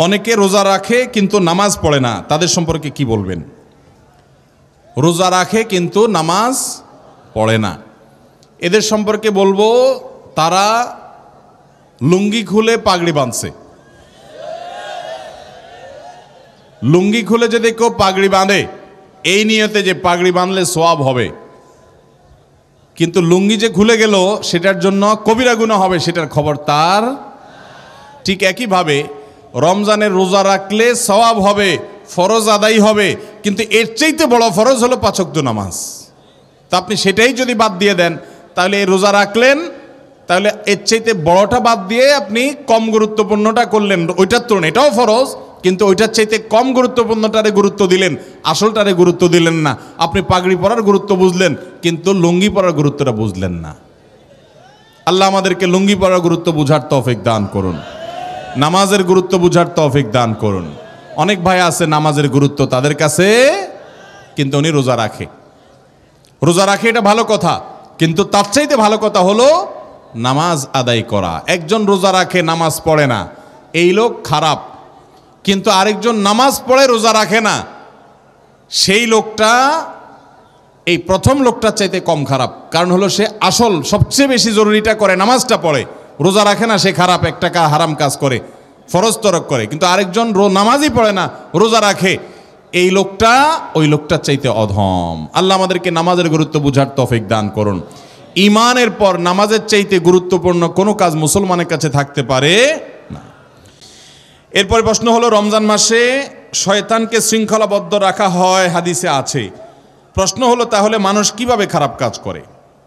অনেকে রোজা রাখে কিন্তু নামাজ পড়ে না, তাদের সম্পর্কে কি বলবেন? রোজা রাখে কিন্তু নামাজ পড়ে না, এদের সম্পর্কে বলবো তারা লুঙ্গি খুলে পাগড়ি বাঁধছে। লুঙ্গি খুলে যদি কেউ পাগড়ি বাঁধে এই নিয়তে যে পাগড়ি বাঁধলে সওয়াব হবে, কিন্তু লুঙ্গি যে খুলে গেল সেটার জন্য কবিরা গুনাহ হবে, সেটার খবর তার। ঠিক একইভাবে রমজানের রোজা রাখলে সওয়াব হবে, ফরজ আদায় হবে, কিন্তু এর চাইতে বড় ফরজ হলো 5 ওয়াক্ত নামাজ। তা আপনি সেটাই যদি বাদ দিয়ে দেন তাহলে এই রোজা রাখলেন, তাহলে এর চাইতে বড়টা বাদ দিয়ে আপনি কম গুরুত্বপূর্ণটা করলেন। ওইটার তুলনায় এটাও ফরজ, কিন্তু ওইটার চাইতে কম গুরুত্বপূর্ণটারে গুরুত্ব দিলেন, আসলটারে গুরুত্ব দিলেন না। আপনি পাগড়ি পরার গুরুত্ব বুঝলেন কিন্তু লুঙ্গি পরার গুরুত্বটা বুঝলেন না। আল্লাহ আমাদেরকে লুঙ্গি পরার গুরুত্ব বুঝার তৌফিক দান করুন, নামাজের গুরুত্ব বুঝার তৌফিক দান করুন। অনেক ভাই আছে নামাজের গুরুত্ব তাদের কাছে, কিন্তু উনি রোজা রাখে। রোজা রাখে এটা ভালো কথা, কিন্তু তার চাইতে ভালো কথা হলো নামাজ আদায় করা। একজন রোজা রাখে নামাজ পড়ে না, এই লোক খারাপ। কিন্তু আরেকজন নামাজ পড়ে রোজা রাখে না, সেই লোকটা এই প্রথম লোকটার চাইতে কম খারাপ। কারণ হলো সে আসল সবচেয়ে বেশি জরুরিটা করে, নামাজটা পড়ে, রোজা রাখে না, সে খারাপ, একটা হারাম কাজ করে, ফরজ তরক করে। কিন্তু আরেকজন নামাজই পড়ে না, রোজা রাখে, এই লোকটা ওই লোকটার চাইতে অধম। আল্লাহ আমাদেরকে নামাজের গুরুত্ব বুঝার তৌফিক দান করুন। ঈমানের পর নামাজের চাইতে গুরুত্বপূর্ণ কোনো কাজ মুসলমানের কাছে থাকতে পারে না। এরপরে প্রশ্ন হলো, রমজান মাসে শয়তানকে শৃঙ্খলাবদ্ধ রাখা হয়, হাদিসে আছে। প্রশ্ন হলো তাহলে মানুষ কিভাবে খারাপ কাজ করে?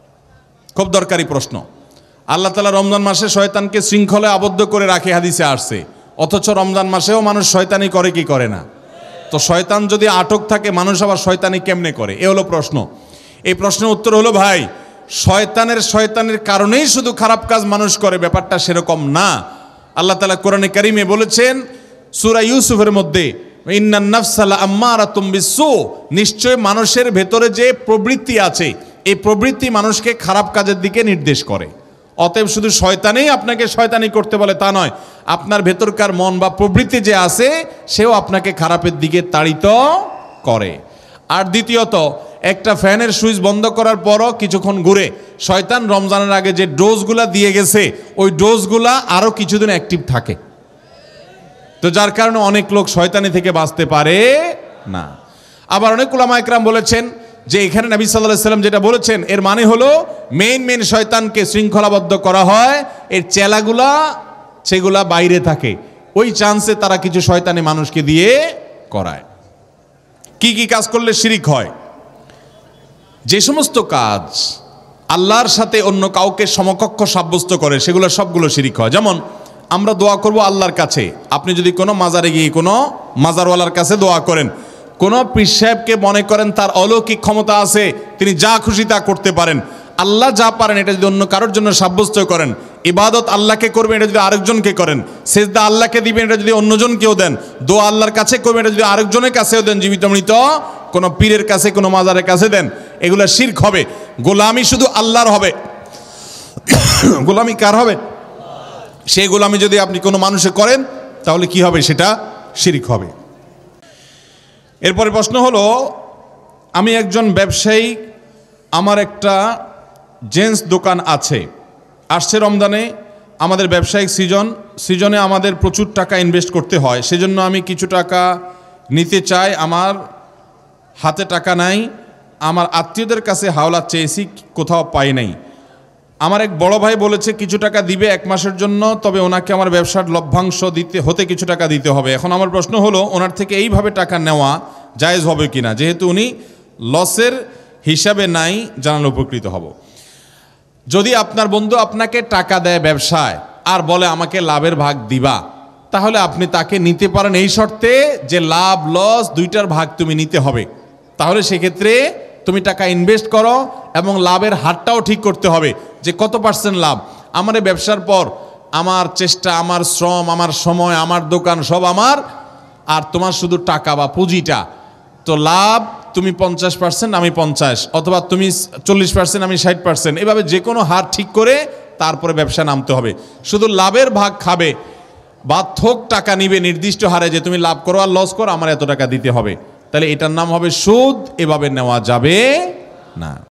খুব দরকারি প্রশ্ন। আল্লাহ তাআলা রমজান মাসে শয়তানকে শৃঙ্খলায় আবদ্ধ করে রাখে, হাদিসে আসছে। অথচ রমজান মাসেও মানুষ শয়তানি করে কি করে না? তো শয়তান যদি আটক থাকে মানুষ আবার শয়তানি কেমনে করে? এ হলো প্রশ্ন। এই প্রশ্নের উত্তর হলো, ভাই শয়তানের কারণেই শুধু খারাপ কাজ মানুষ করে, ব্যাপারটা সেরকম না। আল্লাহ তাআলা কোরআনে কারিমে বলেছেন সূরা ইউসুফের মধ্যে, ইন্নান নাফসা লাআম্মারাতুম বিসসু, নিশ্চয় মানুষের ভেতরে যে প্রবৃত্তি আছে এই প্রবৃত্তি মানুষকে খারাপ কাজের দিকে নির্দেশ করে। অতএব শুধু শয়তানেই আপনাকে শয়তানি করতে বলে তা নয়, আপনার ভেতরকার মন বা প্রবৃত্তি যে আছে সেও আপনাকে খারাপের দিকে তাড়িত করে। আর দ্বিতীয়ত, একটা ফ্যানের সুইচ বন্ধ করার পরও কিছুক্ষণ ঘুরে শয়তান রমজানের আগে যে ডোজগুলা দিয়ে গেছে ওই ডোজগুলা আরও কিছুদিন অ্যাক্টিভ থাকে। তো যার কারণে অনেক লোক শয়তানি থেকে বাঁচতে পারে না। আবার অনেক উলামা ইকরাম বলেছেন যে এখানে নবী সাল্লাল্লাহু আলাইহি ওয়াসাল্লাম যেটা বলেছেন এর মানে হলো মেইন শয়তানকে শৃঙ্খলাবদ্ধ করা হয়, এর চেলাগুলা সেগুলা বাইরে থাকে, ওই চান্সে তারা কিছু শয়তানি মানুষকে দিয়ে করায়। কি কি কাজ করলে শিরিক হয়? যে সমস্ত কাজ আল্লাহর সাথে অন্য কাউকে সমকক্ষ সাব্যস্ত করে সেগুলো সবগুলো শিরিক হয়। যেমন আমরা দোয়া করব আল্লাহর কাছে, আপনি যদি কোনো মাজারে গিয়ে কোনো মাজারওয়ালার কাছে দোয়া করেন, কোনো পীর সাহেবকে মনে করেন তার অলৌকিক ক্ষমতা আছে, তিনি যা খুশি তা করতে পারেন, আল্লাহ যা পারেন এটা যদি অন্য কারোর জন্য সাব্যস্ত করেন, ইবাদত আল্লাহকে করবেন এটা যদি আরেকজনকে করেন, সেজদা আল্লাহকে দিবেন এটা যদি অন্যজনকেও দেন, দোয়া আল্লাহর কাছে করবেন এটা যদি আরেকজনের কাছেও দেন, জীবিত মৃত কোনো পীরের কাছে কোনো মাজারের কাছে দেন, এগুলা শিরক হবে। গোলামি শুধু আল্লাহর হবে। গোলামি কার হবে? সেই গোলামি যদি আপনি কোনো মানুষে করেন তাহলে কি হবে? সেটা শিরক হবে। এরপরে প্রশ্ন হলো, আমি একজন ব্যবসায়ী, আমার একটা জেন্টস দোকান আছে, আসছে রমজানে আমাদের ব্যবসায়িক সিজনে আমাদের প্রচুর টাকা ইনভেস্ট করতে হয়, সেজন্য আমি কিছু টাকা নিতে চাই, আমার হাতে টাকা নাই, আমার আত্মীয়দের কাছে হাওলা চেয়েছি, কোথাও পাই নাই। আমার এক বড় ভাই বলেছে কিছু টাকা দিবে 1 মাসের জন্য, তবে ওনাকে আমার ব্যবসার লভ্যাংশ হতে কিছু টাকা দিতে হবে। এখন আমার প্রশ্ন হলো, ওনার থেকে এইভাবে টাকা নেওয়া জায়েজ হবে কিনা? যেহেতু উনি লসের হিসাবে নাই, জানালে উপকৃত হব। যদি আপনার বন্ধু আপনাকে টাকা দেয় ব্যবসায় আর বলে আমাকে লাভের ভাগ দিবা, তাহলে আপনি তাকে নিতে পারেন এই শর্তে যে লাভ লস দুইটার ভাগ তুমি নিতে হবে। তাহলে সেক্ষেত্রে তুমি টাকা ইনভেস্ট করো এবং লাভের হারটাও ঠিক করতে হবে যে কত % লাভ। আমার এই ব্যবসার পর আমার চেষ্টা, আমার শ্রম, আমার সময়, আমার দোকান সব আমার, আর তোমার শুধু টাকা বা পুঁজিটা, তো লাভ তুমি 50% আমি 50, অথবা তুমি 40% আমি 60%, এভাবে যে কোনো হার ঠিক করে তারপরে ব্যবসা নামতে হবে। শুধু লাভের ভাগ খাবে বা থোক টাকা নিবে নির্দিষ্ট হারে যে তুমি লাভ করো আর লস করো, আমার এত টাকা দিতে হবে, তাহলে এটার নাম হবে সুদ। এভাবে নেওয়া যাবে না।